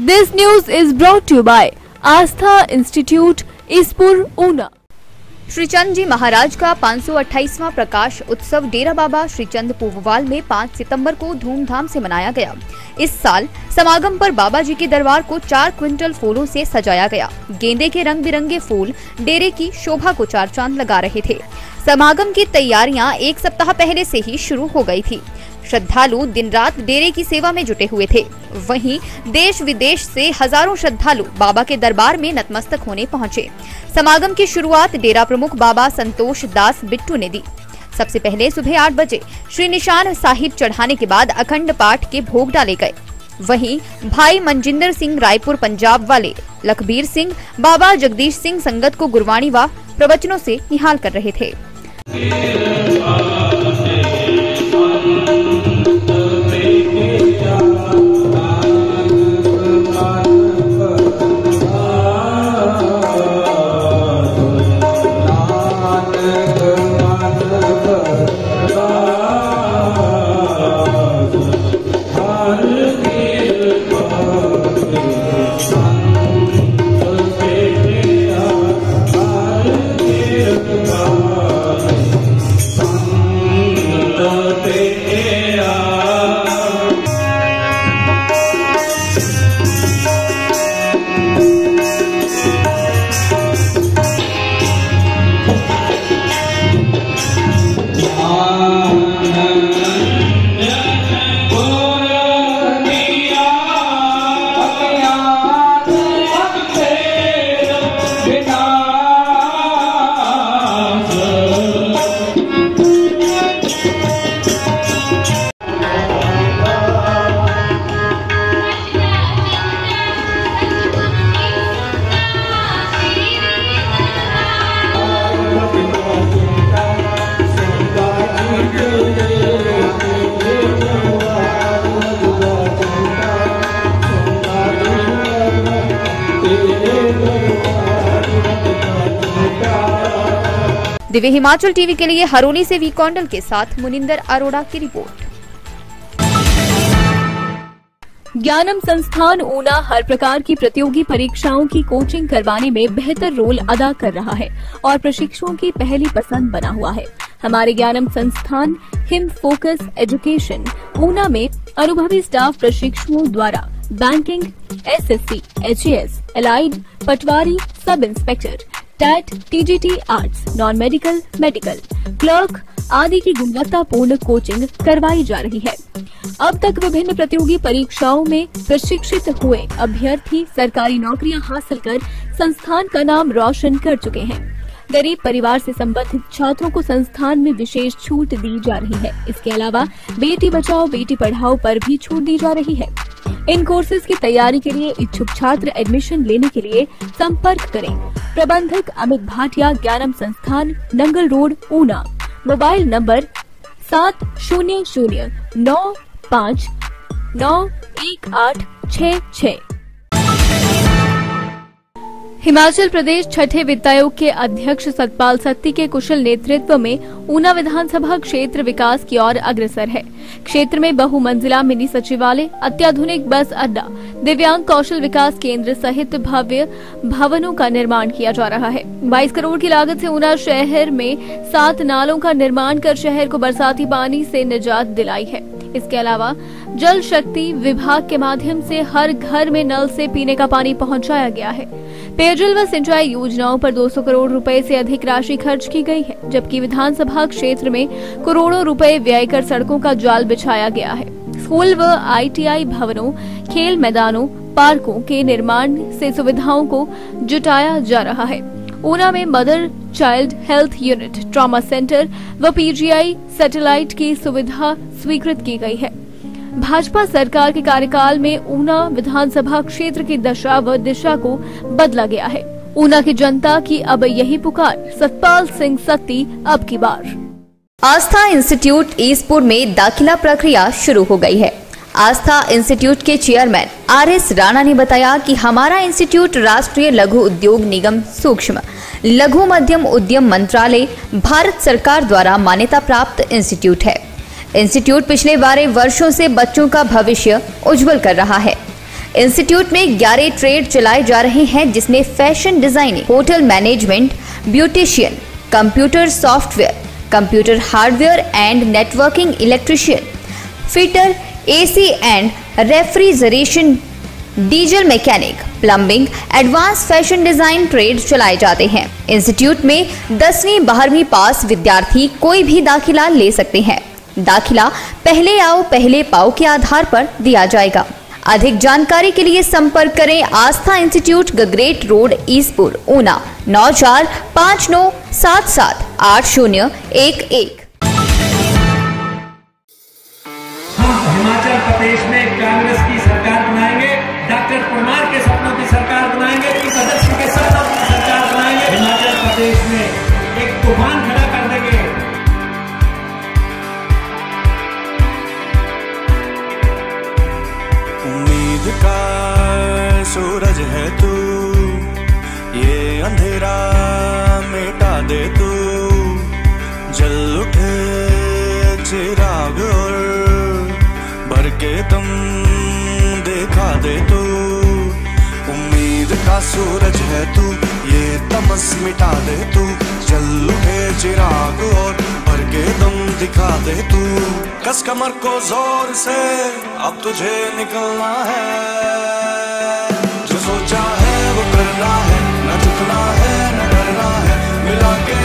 This news is brought to you by Aastha institute Ispur Una. Shri Chand ji Maharaj का 528वां प्रकाश उत्सव डेरा बाबा श्री चंद पूववाल में 5 सितंबर को धूमधाम से मनाया गया। इस साल समागम पर बाबा जी के दरबार को 4 क्विंटल फूलों से सजाया गया। गेंदे के रंग बिरंगे फूल डेरे की शोभा को 4 चांद लगा रहे थे। समागम की तैयारियां 1 सप्ताह पहले से ही शुरू हो गई थी। श्रद्धालु दिन रात डेरे की सेवा में जुटे हुए थे। वहीं देश विदेश से हजारों श्रद्धालु बाबा के दरबार में नतमस्तक होने पहुंचे। समागम की शुरुआत डेरा प्रमुख बाबा संतोष दास बिट्टू ने दी। सबसे पहले सुबह 8 बजे श्री निशान साहिब चढ़ाने के बाद अखंड पाठ के भोग डाले गए। वहीं भाई मनजिंदर सिंह रायपुर पंजाब वाले लखबीर सिंह बाबा जगदीश सिंह संगत को गुरबाणी व प्रवचनों से निहाल कर रहे थे। दिव्य हिमाचल टीवी के लिए हरोली से वी कौंडल के साथ मुनिंदर अरोड़ा की रिपोर्ट। ज्ञानम संस्थान ऊना हर प्रकार की प्रतियोगी परीक्षाओं की कोचिंग करवाने में बेहतर रोल अदा कर रहा है और प्रशिक्षुओं की पहली पसंद बना हुआ है। हमारे ज्ञानम संस्थान हिम फोकस एजुकेशन ऊना में अनुभवी स्टाफ प्रशिक्षुओं द्वारा banking, SSC, HAS, allied, patwari, sub inspector, TET, TGT, arts, non medical, medical, clerk आदि की गुणवत्तापूर्ण कोचिंग करवाई जा रही है। अब तक विभिन्न प्रतियोगी परीक्षाओं में प्रशिक्षित हुए अभ्यर्थी सरकारी नौकरियां हासिल कर संस्थान का नाम रोशन कर चुके हैं। गरीब परिवार से संबंधित छात्रों को संस्थान में विशेष छूट दी जा रही है। इसके अलावा बेटी बचाओ बेटी पढ़ाओ पर भी छूट दी जा रही है। इन कोर्सेज की तैयारी के लिए इच्छुक छात्र एडमिशन लेने के लिए संपर्क करें। प्रबंधक Amit Bhatia, Gyanam Sansthan, Nangal road, Una. Mobile number 7009591866। Himachal Pradesh छठे वित्त आयोग के अध्यक्ष सतपाल सत्ती के कुशल नेतृत्व में ऊना विधानसभा क्षेत्र विकास की ओर अग्रसर है। क्षेत्र में बहुमंजिला मिनी सचिवालय, अत्याधुनिक बस अड्डा, दिव्यांग कौशल विकास केंद्र सहित भव्य भवनों का निर्माण किया जा रहा है। 22 करोड़ की लागत से ऊना शहर में 7 नालों का निर्माण कर शहर को बरसाती पानी से निजात दिलाई है। इसके अलावा जल शक्ति विभाग के माध्यम से हर घर में नल से पीने का पानी पहुंचाया गया है। पेयजल व सिंचाई योजनाओं पर 200 करोड़ रुपए से अधिक राशि खर्च की गई है, जबकि विधानसभा क्षेत्र में करोड़ों रुपए व्यय कर सड़कों का जाल बिछाया गया है। स्कूल व आईटीआई भवनों, खेल मैदानों, पार्कों के निर्माण से सुविधाओं को जुटाया जा रहा है। ऊना में mother child health unit, trauma centre व पीजीआई सैटेलाइट की सुविधा स्वीकृत की गई है। भाजपा सरकार के कार्यकाल में ऊना विधानसभा क्षेत्र की दशा व दिशा को बदला गया है। ऊना की जनता की अब यही पुकार, सतपाल सिंह सत्ती अब की बार। आस्था इंस्टीट्यूट ईसपुर में दाखिला प्रक्रिया शुरू हो गई है। आस्था इंस्टीट्यूट के चेयरमैन आरएस राणा ने बताया कि हमारा इंस्टीट्यूट राष्ट्रीय लघु उद्योग निगम सूक्ष्म लघु मध्यम उद्यम मंत्रालय भारत सरकार द्वारा मान्यता प्राप्त इंस्टीट्यूट है। इंस्टीट्यूट पिछले 12 वर्षों से बच्चों का भविष्य उज्जवल कर रहा है। इंस्टीट्यूट में 11 ट्रेड चलाए जा रहे हैं, जिसमें fashion designing, hotel management, beautician, computer software, computer hardware and networking, electrician, fitter, AC and refrigeration, diesel mechanic, plumbing, advance fashion design trade चलाए जाते हैं। इंस्टीट्यूट में 10वीं 12वीं पास विद्यार्थी कोई भी दाखिला ले सकते हैं। दाखिला पहले आओ पहले पाओ के आधार पर दिया जाएगा। अधिक जानकारी के लिए संपर्क करें आस्था इंस्टीट्यूट, गगरेट रोड, ईसपुर, ऊना, 9459778011। हिमाचल प्रदेश में कांग्रेस की सरकार बनाएंगे, डॉक्टर परमार के सपनों की सरकार बनाएंगे, इस आदर्श के साथ अपनी सरकार बनाएंगे। हिमाचल प्रदेश में एक तूफान खड़ा कर देंगे। उम्मीद का सूरज है तू, ये अंधेरा मिटा दे तू, जल उठे चिराग और भर के तुम देखा दे तू। उम्मीद का सूरज है तू, ये तमस मिटा दे तू, जल उठे चिराग और भर के तुम दिखा दे तू। कस कमर को जोर से अब तुझे निकलना है, जो सोचा है वो करना है, न झुकना है न डरना है, मिला के